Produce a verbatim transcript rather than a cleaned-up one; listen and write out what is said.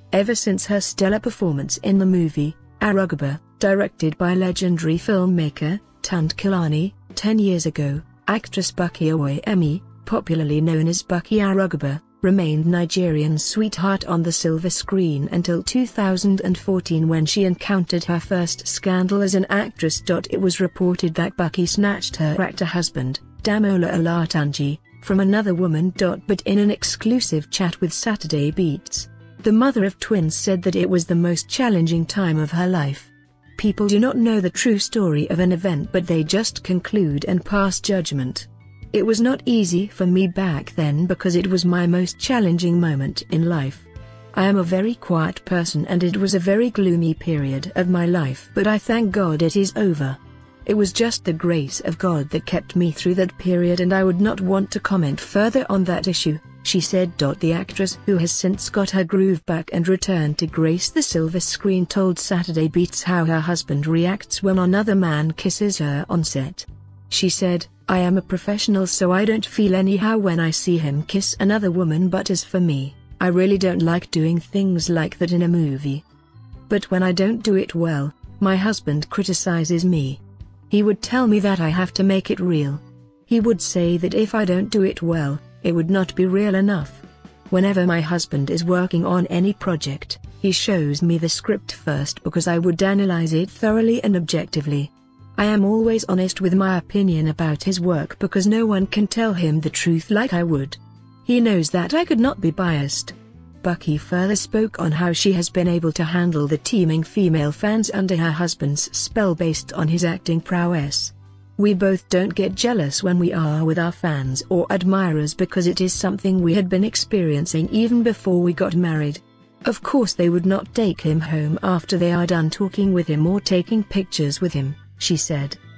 Ever since her stellar performance in the movie, Arugaba, directed by legendary filmmaker, Tunt Kilani, ten years ago, actress Bucky Oyemi, popularly known as Bucky Arugaba, remained Nigerian's sweetheart on the silver screen until two thousand fourteen when she encountered her first scandal as an actress. It was reported that Bucky snatched her actor husband, Damola Olatunji, from another woman. But in an exclusive chat with Saturday Beats, the mother of twins said that it was the most challenging time of her life. People do not know the true story of an event, but they just conclude and pass judgment. It was not easy for me back then because it was my most challenging moment in life. I am a very quiet person and it was a very gloomy period of my life, but I thank God it is over. It was just the grace of God that kept me through that period, and I would not want to comment further on that issue, she said. The actress, who has since got her groove back and returned to grace the silver screen, told Saturday Beats how her husband reacts when another man kisses her on set. She said, "I am a professional, so I don't feel anyhow when I see him kiss another woman, but as for me, I really don't like doing things like that in a movie. But when I don't do it well, my husband criticizes me. He would tell me that I have to make it real. He would say that if I don't do it well, it would not be real enough. Whenever my husband is working on any project, he shows me the script first because I would analyze it thoroughly and objectively. I am always honest with my opinion about his work because no one can tell him the truth like I would. He knows that I could not be biased." Bucky further spoke on how she has been able to handle the teeming female fans under her husband's spell based on his acting prowess. "We both don't get jealous when we are with our fans or admirers because it is something we had been experiencing even before we got married. Of course they would not take him home after they are done talking with him or taking pictures with him," she said.